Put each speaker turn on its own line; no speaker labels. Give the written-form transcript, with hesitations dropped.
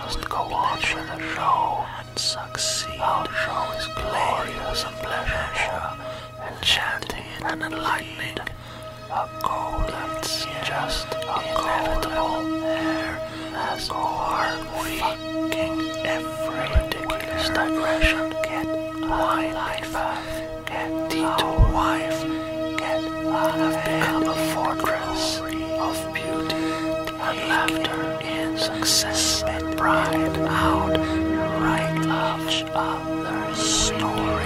must go on with the show and succeed. Our show is glorious and pleasure, enchanting and enlightening. A goal that's just inevitable. There as are fucking every ridiculous digression. Get my life, get detour wife, get have become a fortress of beauty and laughter in success and pride out, right each other's story.